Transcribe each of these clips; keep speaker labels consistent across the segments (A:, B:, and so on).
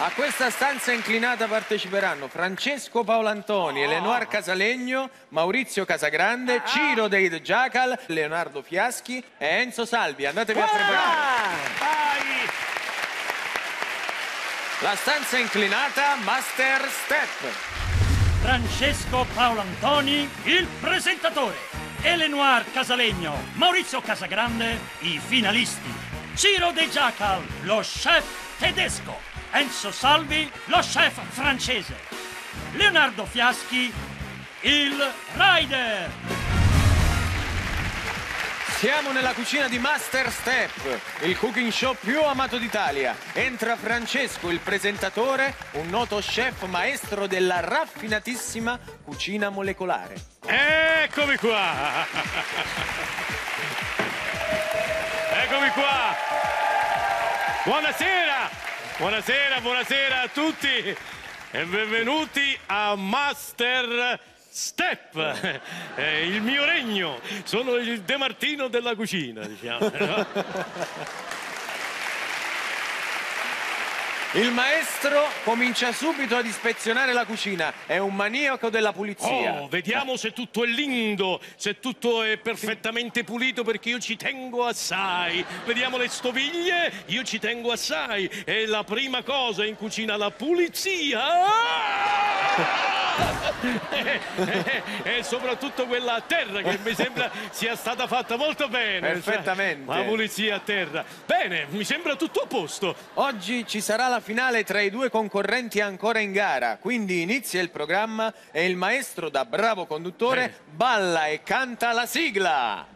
A: A questa stanza inclinata parteciperanno Francesco Paolantoni, Elenoir Casalegno, Maurizio Casagrande, Ciro dei The Jackal, Leonardo Fiaschi e Enzo Salvi. Andatevi a preparare.
B: Vai!
A: La stanza inclinata Master Step.
C: Francesco Paolantoni, il presentatore. Elenoir Casalegno, Maurizio Casagrande, i finalisti. Ciro dei Jackal, lo chef tedesco. Enzo Salvi, lo chef francese. Leonardo Fiaschi, il rider.
A: Siamo nella cucina di Master Step, il cooking show più amato d'Italia. Entra Francesco, il presentatore, un noto chef maestro della raffinatissima cucina molecolare.
B: Eccomi qua! Eccomi qua! Buonasera! Buonasera a tutti e benvenuti a Master Step, il mio regno, sono il De Martino della cucina, diciamo.
A: Il maestro comincia subito ad ispezionare la cucina, è un maniaco della pulizia.
B: Oh, vediamo se tutto è lindo, se tutto è perfettamente pulito, perché io ci tengo assai. Vediamo le stoviglie, io ci tengo assai. E la prima cosa in cucina, la pulizia. E soprattutto quella a terra, che mi sembra sia stata fatta molto bene.
A: Perfettamente.
B: La pulizia a terra. Bene, mi sembra tutto a posto.
A: Oggi ci sarà la finale tra i due concorrenti ancora in gara, quindi inizia il programma e il maestro, da bravo conduttore, balla e canta la sigla.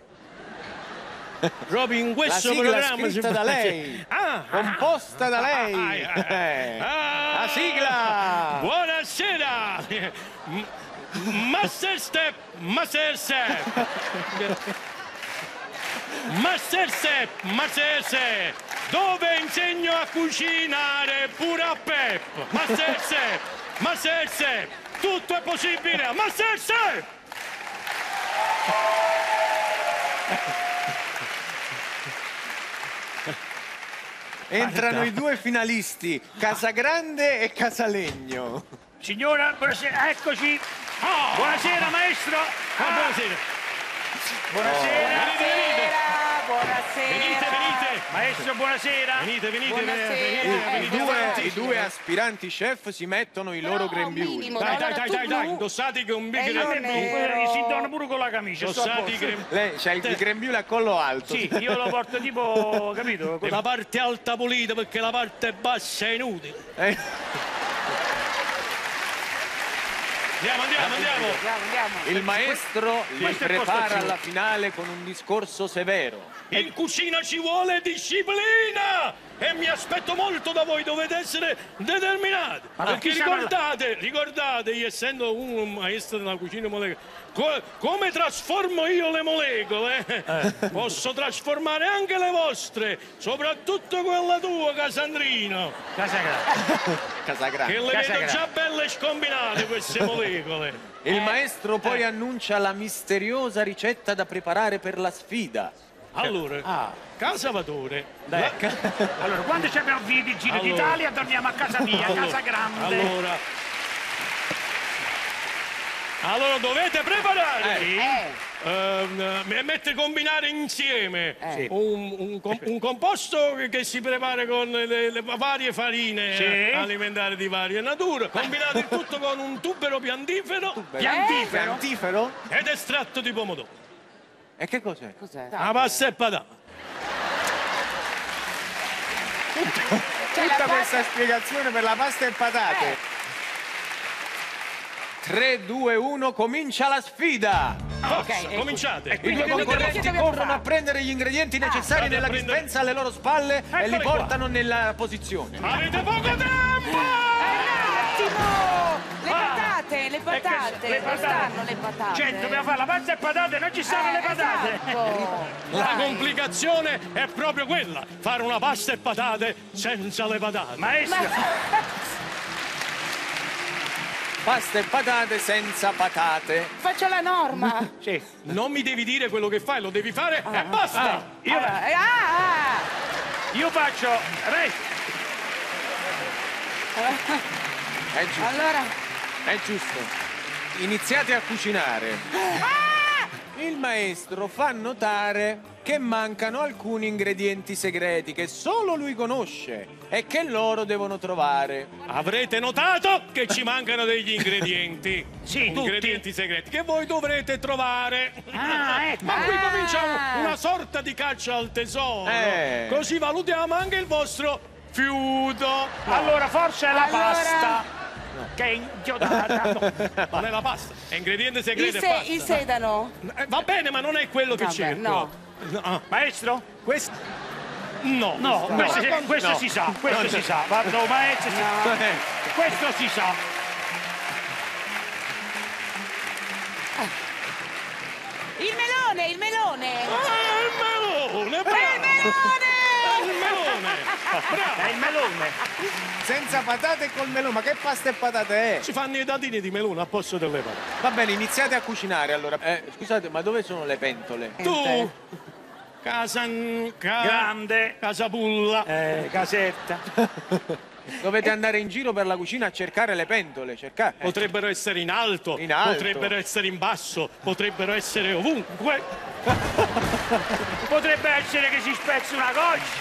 B: Proprio in questo
A: La sigla
B: programma
A: scritta da lei, composta da lei. La sigla!
B: Buonasera! Master Step, Master Step! Master Step, Master Step! Dove insegno a cucinare pure a Pep! Master Step, Master Step! Tutto è possibile a Master Step!
A: Entrano i due finalisti, Casagrande e Casalegno.
C: Signora, buonasera, eccoci. Buonasera, maestro.
B: Buonasera!
C: Buonasera.
D: Buonasera.
B: Venite!
C: Maestro, buonasera.
B: Venite!
A: I due aspiranti chef si mettono i loro grembiuli.
B: Dai, indossate che un bel grembiule.
C: Si dona pure con la camicia.
B: Indossate i grembiuli.
A: Lei c'ha il grembiule a collo alto.
C: Sì, io lo porto tipo, capito?
B: La parte alta pulita, perché la parte bassa è inutile. Andiamo.
A: Il maestro li prepara alla finale con un discorso severo.
B: In cucina ci vuole disciplina! E mi aspetto molto da voi, dovete essere determinati. Perché ricordate, io essendo un maestro della cucina molecolare, come trasformo io le molecole? Posso trasformare anche le vostre, soprattutto quella tua, Casandrino.
A: Casagrande.
B: Che le vedo già belle scombinate queste molecole.
A: Il maestro poi annuncia la misteriosa ricetta da preparare per la sfida.
B: Allora, Casavatore.
C: Allora, quando ci abbiamo finito il giro d'Italia, torniamo a casa mia, Casa Grande.
B: Allora dovete preparare e mettere combinare insieme un composto che si prepara con le varie farine alimentari di varia natura. Combinate il tutto con un tubero piantifero
A: Piantifero?
B: ed estratto di pomodoro.
A: E che cos'è?
B: La pasta e patata.
A: Tutta questa spiegazione per la pasta e patate. 3, 2, 1, comincia la sfida!
B: Forza, cominciate!
A: I due concorrenti corrono a prendere gli ingredienti necessari nella dispensa alle loro spalle e li portano nella posizione.
B: Avete poco tempo!
D: Le patate. Dove stanno le patate?
C: Cioè, dobbiamo fare la pasta e patate, non ci stanno le patate.
D: Esatto.
B: La complicazione è proprio quella, fare una pasta e patate senza le patate.
C: Maestro,
A: Pasta e patate senza patate.
D: Faccio la norma.
C: sì.
B: Non mi devi dire quello che fai, lo devi fare e basta!
C: Io faccio
A: È giusto.
D: Allora,
A: È giusto. Iniziate a cucinare. Il maestro fa notare che mancano alcuni ingredienti segreti che solo lui conosce e che loro devono trovare.
B: Avrete notato che ci mancano degli ingredienti.
C: Sì,
B: ingredienti segreti che voi dovrete trovare.
C: Ecco.
B: Ma qui cominciamo una sorta di caccia al tesoro. Così valutiamo anche il vostro fiuto.
C: Allora, forse è la pasta. Che è inchiodata.
B: Non è la pasta, è ingrediente segreto. È pasta.
D: il sedano.
B: Va bene, ma non è quello che
D: Vabbè,
B: c'è.
D: no.
B: No.
C: Maestro?
B: Questo. No.
C: No, questo si sa, questo si sa. Guarda, maestro, questo si sa.
D: Il melone, il melone.
B: Il melone, bravo. Il melone. Bravo.
C: È il melone.
A: Senza patate e col melone, ma che pasta e patate è?
B: Si fanno i dadini di melone a posto delle patate.
A: Va bene, iniziate a cucinare allora. Scusate, ma dove sono le pentole?
B: Tu,
C: Grande.
B: Casapulla.
C: Casetta.
A: Dovete andare in giro per la cucina a cercare le pentole, cercare.
B: Potrebbero essere in alto,
A: In alto.
B: potrebbero essere in basso, potrebbero essere ovunque.
C: Potrebbe essere che si spezzi una goccia.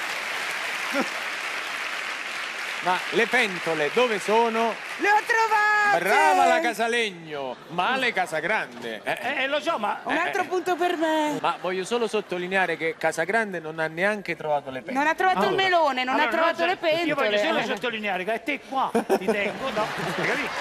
A: Ma le pentole dove sono?
D: Le ho trovate.
A: Brava la Casalegno, male Casagrande.
C: Lo so, ma...
D: Un altro punto per me.
A: Ma voglio solo sottolineare che Casagrande non ha neanche trovato le pentole.
D: Non ha trovato il melone, non ha
C: Allora,
D: trovato le pentole.
C: Io voglio solo sottolineare che te qua ti tengo, no? Hai capito?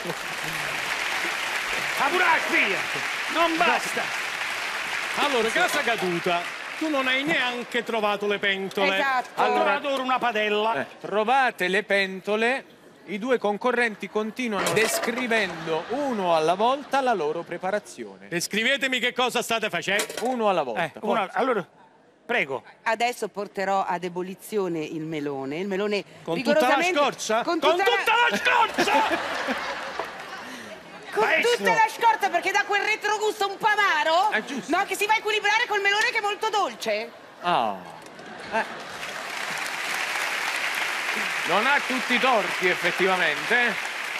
C: Ma pure la spia! Non basta!
B: Allora, casa caduta, tu non hai neanche trovato le pentole.
D: Esatto.
C: Ho trovato ora una padella.
A: Trovate le pentole, i due concorrenti continuano descrivendo uno alla volta la loro preparazione.
B: Descrivetemi che cosa state facendo.
A: Uno alla volta.
C: Allora, prego.
D: Adesso porterò ad ebollizione il melone. Il melone
B: Con tutta la
D: rigorosamente...
B: scorza?
D: Con
B: Con
D: tutta
B: tutta la scorza!
D: Con
C: Maestro.
D: tutta la scorza, perché dà quel retrogusto un po' amaro.
A: È giusto.
D: No, che si va a equilibrare col melone che è molto dolce.
A: Ah. Non ha tutti i torti effettivamente.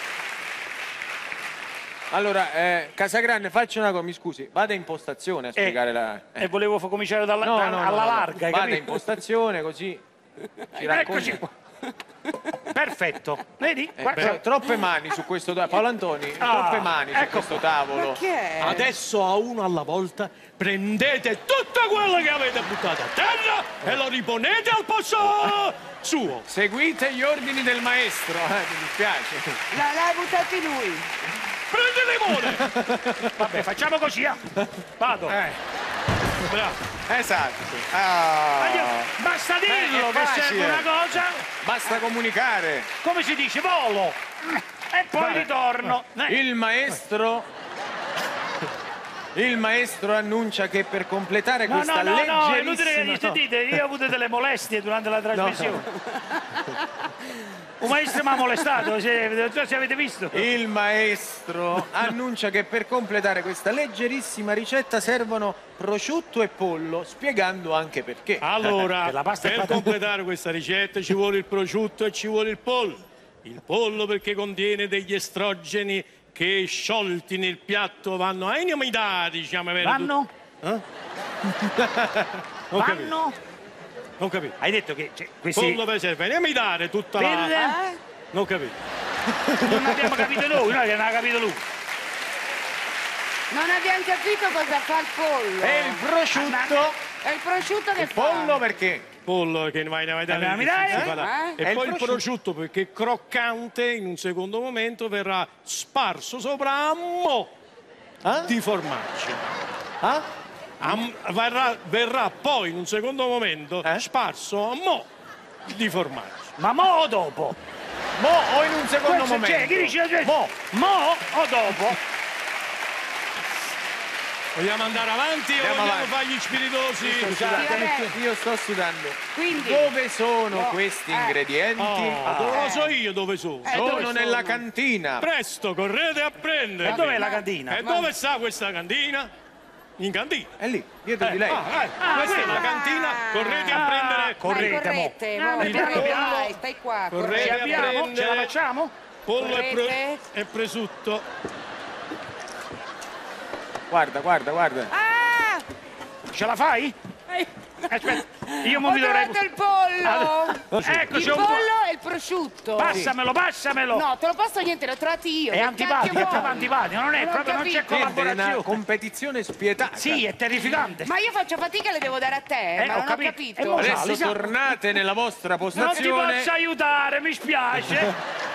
A: Allora, Casagrande, faccia una cosa, mi scusi, vada in postazione a spiegare la...
C: E volevo cominciare alla larga, hai
A: Vada
C: capito?
A: in postazione così ci racconti.
C: Eccoci qua. Perfetto. Vedi? Guarda.
A: Troppe mani su questo tavolo. Paolo Antoni, troppe mani su
C: ecco
A: questo
C: qua.
A: tavolo.
D: Ma che è?
B: Adesso a uno alla volta prendete tutto quello che avete buttato a terra e lo riponete al posto suo.
A: Seguite gli ordini del maestro, mi dispiace.
D: L'ha buttati lui.
B: Prende limone!
C: Vabbè, facciamo così, Vado.
B: Bravo.
A: Esatto. Ah.
C: Basta dirlo
A: è
C: che serve
A: facile.
C: una cosa,
A: Basta comunicare.
C: come si dice, volo. E poi ritorno.
A: Il maestro annuncia che per completare
C: No,
A: questa
C: è inutile che gli
A: leggerissima...
C: sentite, io ho avuto delle molestie durante la trasmissione. Un maestro mi ha molestato, se avete visto.
A: Il maestro annuncia che per completare questa leggerissima ricetta servono prosciutto e pollo, spiegando anche perché.
B: Allora,
C: Per la pasta e
B: per
C: patate.
B: completare questa ricetta ci vuole il prosciutto e ci vuole il pollo. Il pollo perché contiene degli estrogeni che sciolti nel piatto vanno a inumidare, diciamo.
C: Vanno?
B: Non capito.
C: Vanno?
B: Non capito.
C: Hai detto che questi...
B: Pollo per serve a inumidare tutta la...
C: Per...
B: Non capito.
C: Non abbiamo capito noi non ha capito lui.
D: Non abbiamo capito cosa fa il pollo.
A: E il prosciutto,
D: È il prosciutto che
A: il
D: fa.
A: pollo perché?
B: Pollo che vai a
C: mi
B: vedere
C: dai?
B: e
A: E
B: poi
A: il
B: il prosciutto perché croccante in un secondo momento verrà sparso sopra a mo' di formaggio.
A: Ah?
B: Verrà poi in un secondo momento sparso a mo' di formaggio.
C: Ma mo o dopo?
A: Mo o in un secondo
C: Questo
A: momento?
C: c'è, chi dice? Mo o dopo?
B: Vogliamo andare avanti o
A: Andiamo
B: vogliamo
A: avanti.
B: fare gli spiritosi?
D: vabbè.
A: Io sto sudando.
D: Quindi...
A: Dove sono questi ingredienti?
B: Lo so io dove sono.
A: Sono nella cantina.
B: Presto, correte a prendere.
C: E dov'è la cantina?
B: E dove sta questa cantina? In cantina.
A: È lì, dietro di lei.
B: Questa è la cantina, correte a prendere
C: correte, mo.
D: Piano, vai, stai qua.
B: Correte a prendere.
C: Ce la facciamo?
B: Pollo e prosciutto.
A: Guarda.
D: Ah!
C: Ce la fai? Aspetta, io mo mi dovrei...
D: Ho trovato il pollo!
C: Ecco,
D: Il
C: c'è un po'.
D: pollo e il prosciutto.
C: Passamelo!
D: No, te lo passo niente, l'ho trovati io.
C: È antipatico, non è proprio, non c'è
A: Niente, è una
C: collaborazione.
A: competizione spietata.
C: Sì, è terrificante.
D: Ma io faccio fatica e le devo dare a te, ma
C: ho
D: non ho
C: capito.
D: capito.
C: mo
A: Adesso
C: Lisa,
A: tornate nella vostra
C: non ti
A: postazione.
C: posso aiutare, mi spiace.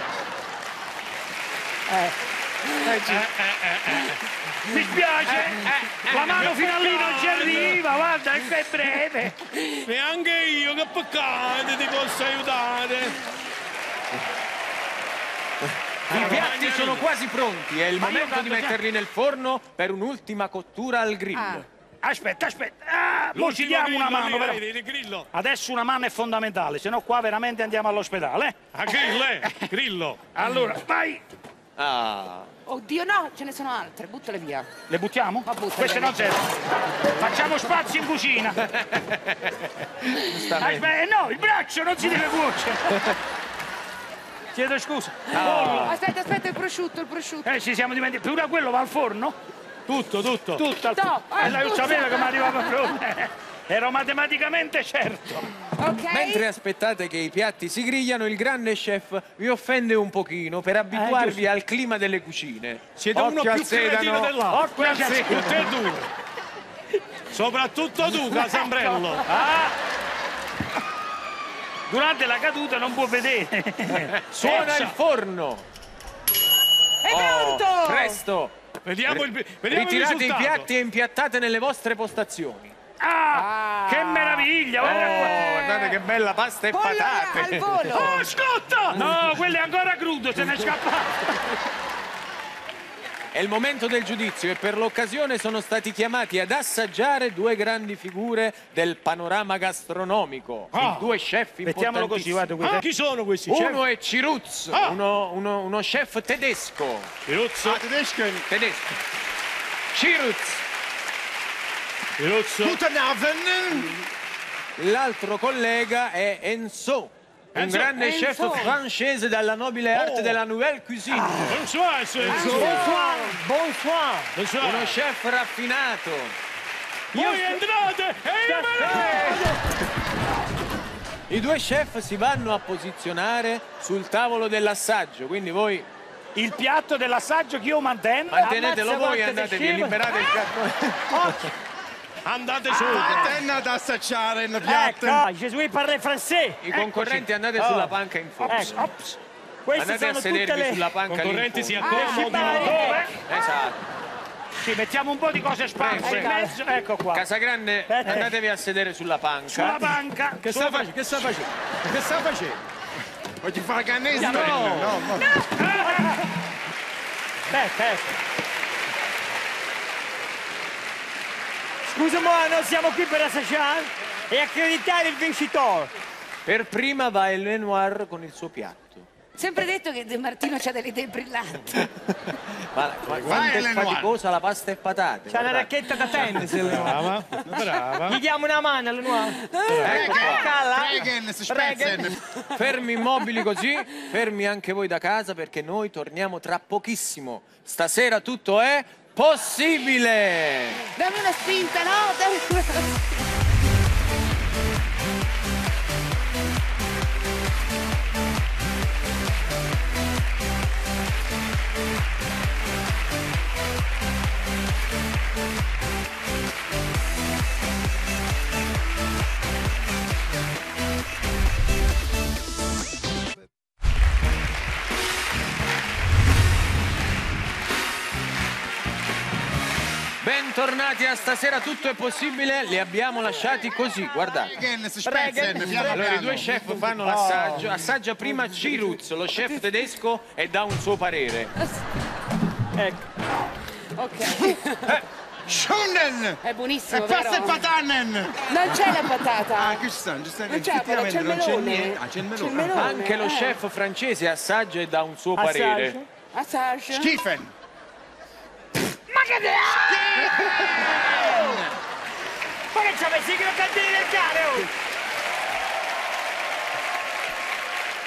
C: Mi spiace. La mano fino a lì non ci arriva, guarda, è breve.
B: E anche io, che peccato, ti posso aiutare.
A: I piatti sono quasi pronti, è il
C: Ma io
A: momento di
C: tanto già-
A: metterli nel forno per un'ultima cottura al grill.
D: Ah.
C: Aspetta. Mo ci diamo una mano, però.
B: Il grillo.
C: Adesso una mano è fondamentale, se no qua veramente andiamo all'ospedale.
B: A grillo.
C: Allora, vai.
A: Ah,
D: Oddio, no, ce ne sono altre, buttale via.
C: Le buttiamo?
D: Ma buttale
C: Queste
D: via.
C: non servono. Facciamo spazio in cucina. Aspetta, no, il braccio non si deve cuocere. Chiedo scusa.
D: Aspetta, il prosciutto.
C: Ci siamo dimenticati. Pure quello va al forno?
B: Tutto.
C: Tutto al
D: No,
C: forno. Lei
D: scusa.
C: sapeva che mi arrivava pronto. Ero matematicamente certo.
D: Ok?
A: mentre aspettate che i piatti si grigliano, il grande chef vi offende un pochino per abituarvi al clima delle cucine.
B: Siete uno
A: Occhio al
B: più cretino
A: sedano.
B: dell'altro.
C: Occhio al sedano.
B: Tutte e due. Soprattutto tu, Casambrello.
C: Durante la caduta non può vedere.
A: Suona il forno.
D: È pronto!
A: Presto!
B: Vediamo il
A: Ritirate i
B: risultato.
A: piatti e impiattate nelle vostre postazioni.
C: Che meraviglia! Guarda qua.
A: Guardate che bella pasta e
D: Pollo
A: patate.
D: al volo.
C: Oh, scotta! No, quello è ancora crudo, se ne è scappato.
A: È il momento del giudizio e per l'occasione sono stati chiamati ad assaggiare due grandi figure del panorama gastronomico. I due chef
C: Mettiamolo così,
A: importantissimi.
C: guarda.
B: Chi sono questi?
A: Uno è Ciruz, uno chef tedesco.
B: Piruzzo.
A: Tedesco. Ciruz.
E: Guten Abend.
A: L'altro collega è Enzo, un grande
D: Enzo.
A: chef francese dalla nobile arte della nouvelle cuisine.
B: Bonsoir, Bonsoir.
A: Uno chef raffinato.
B: Voi entrate e io me ne...
A: I due chef si vanno a posizionare sul tavolo dell'assaggio, quindi voi
C: Il piatto dell'assaggio che io mantengo.
A: mantenetelo voi e andatevi e liberate il piatto.
B: Andate su.
E: Tenna ad assaggiare il piatto.
F: Ecco, Gesù parla francese.
A: I concorrenti andate sulla panca in fondo.
F: Ecco. Queste
A: Andate a
F: sono tutte
A: sedervi
F: le...
A: sulla panca lì in
B: Concorrenti si
A: fondo.
B: accomodino.
C: Dove?
A: Esatto.
C: Sì, mettiamo un po' di cose sparse
A: Prego.
C: in mezzo. Ecco qua.
A: Casagrande, andatevi a sedere sulla panca.
C: Sulla banca.
E: Che sta facendo? Oggi fa cannese? No.
F: Aspetta. Scusa, ma noi siamo qui per assaggiare e accreditare il vincitore.
A: Per prima va il Lenoir con il suo piatto.
D: Sempre detto che De Martino c'ha delle idee brillanti.
A: Ma quanto è
E: Lenoir.
A: faticosa la pasta e patate.
F: C'ha una
A: guardate.
F: racchetta da tennis. Lenoir.
B: Brava.
F: Gli diamo una mano, Lenoir.
A: Ecco qua.
F: Calla.
E: Spetzen.
A: Fermi immobili così, fermi anche voi da casa perché noi torniamo tra pochissimo. Stasera tutto è possibile!
D: Dammi una spinta, no? Dammi una...
A: Bentornati a Stasera tutto è possibile, li abbiamo lasciati così, guardate.
E: Spetzen.
A: Allora i due chef fanno l'assaggio, assaggia prima Ciruz, lo chef tedesco, e dà un suo parere.
D: Ok,
E: Schunden.
D: è buonissimo,
E: E pasta e
D: vero?
E: patanen.
D: Non c'è la patata.
E: Che ci stanno?
D: Non c'è la patata, c'è il melone.
E: C'è il
D: C'è il
E: melone.
D: melone.
A: Anche lo chef francese assaggia e dà un suo parere.
D: Assaggia.
E: Schiefen.
C: Ma che c'avessi che lo candele del cane, oh!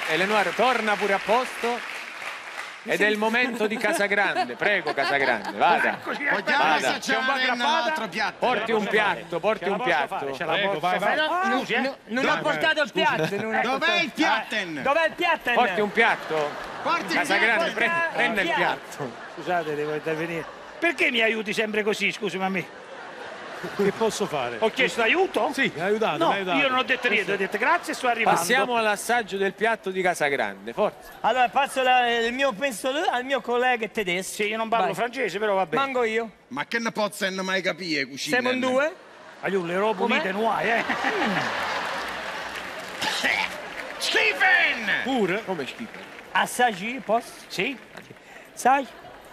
A: Elenoir torna pure a posto. Ed è il momento di Casagrande. Prego, Casagrande, vada.
E: Vogliamo
A: Vada.
E: assaggiare l'altro piatto?
A: Porti un piatto, porti un piatto.
B: Prego, vai, vai.
C: Scusi,
F: Non ho portato il piatto.
E: Dov'è il piatten?
F: Dov'è il piatto?
A: Porti un piatto.
E: Porti il
A: Casagrande,
E: piatto.
A: prenda il piatto.
C: Scusate, devo intervenire. Perché mi aiuti sempre così, scusami a me?
B: Che posso fare?
C: Ho chiesto aiuto?
B: Sì, mi ha aiutato,
C: No,
B: mi ha aiutato.
C: io non ho detto niente, ho detto grazie e sto arrivando.
A: Passiamo all'assaggio del piatto di Casagrande, forza.
F: Allora passo il mio penso al mio collega tedesco.
C: Sì, io non parlo
F: Vai.
C: francese, però va bene.
F: Mango io.
E: Ma che ne pozzano mai capire cucina?
F: Siamo in due?
C: Aiuto, le robe
F: Com'è?
C: unite nuoi,
E: Stephen!
B: Pure?
A: Come schifo.
F: Assaggi, posso?
C: Sì?
F: Sai?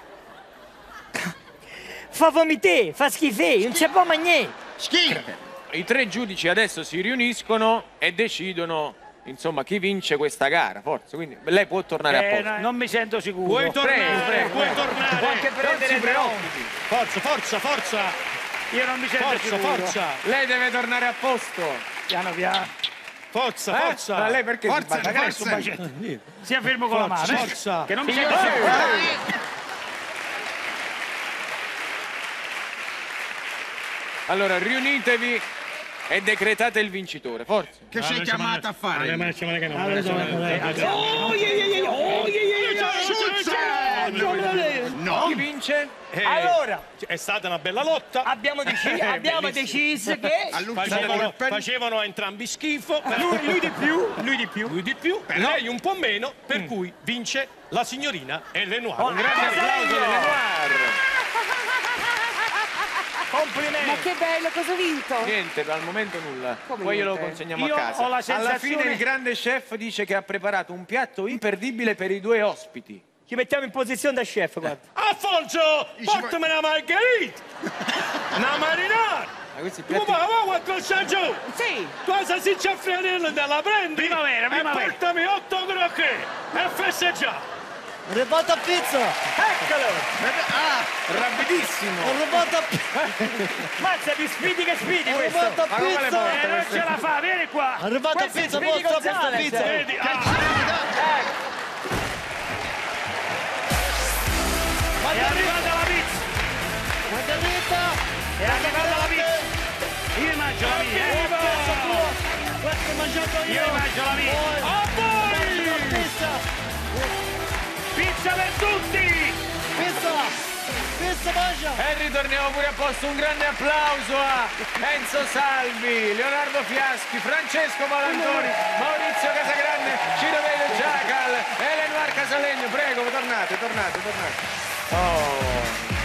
F: Fa vomitare, fa schifare, non si può mangiare.
E: Schifo!
A: I tre giudici adesso si riuniscono e decidono, insomma, chi vince questa gara, forza. Quindi lei può tornare a posto.
C: Non mi sento sicuro.
B: Puoi tornare,
A: prego,
B: puoi
A: prego.
B: tornare.
F: Può anche prendere il
B: Forza, forza, forza.
C: Io non mi sento
B: Forza,
C: sicuro.
B: forza.
A: Lei deve tornare a posto.
C: Piano piano.
B: Forza, forza.
A: Ma lei perché si
E: Forza,
A: batte?
C: Magari sto
E: forza!
C: bacetto. Sia fermo con la mano.
B: Forza.
C: Che non mi sento sicuro.
A: Allora, riunitevi e decretate il vincitore, forza.
E: Che sei chiamata a fare? No!
A: Chi vince?
F: Allora,
B: È stata una bella lotta.
F: abbiamo deciso che
B: Facevano entrambi schifo. però
F: lui di più, lui di più.
B: lui di più, lei un po' meno, per cui vince la signorina Elenoir.
A: Un grande applauso dell'Enoir.
F: Complimenti.
D: Ma che bello, cosa ho vinto?
A: Niente, al momento nulla.
D: Come
A: Poi glielo
D: niente?
A: consegniamo
C: Io
A: a casa.
C: ho la
A: Alla
C: sensazione-
A: fine il grande chef dice che ha preparato un piatto imperdibile per i due ospiti.
F: Ci mettiamo in posizione da chef, guarda.
B: Alfonso, portami una margherita! Una marinara!
A: Ma questi
B: Tu
A: piatti...
B: va quanto sta giù!
D: Sì.
B: Tu salsiccia friarella della prendi
C: Primavera, primavera.
B: e portami 8 crocchè e festeggiamo!
F: Rubato a pizza. Eccolo.
A: Rapidissimo!
F: Rubato a pizza. Mazza, più spidi che spidi questo.
A: Ma come le porta
C: Non
A: questo?
C: ce la fa, vieni qua.
F: Rubato a pizza, mostra questa pizza.
B: Vedi?
C: È arrivata la pizza. È arrivata la pizza. Io mangio la mia. Io mangio la mia.
B: A voi!
C: Pizza per tutti.
A: E ritorniamo pure a posto, un grande applauso a Enzo Salvi, Leonardo Fiaschi, Francesco Malantoni, Maurizio Casagrande, Ciro Vedo Giacal, Elenoir Casalegno, prego, tornate. Oh.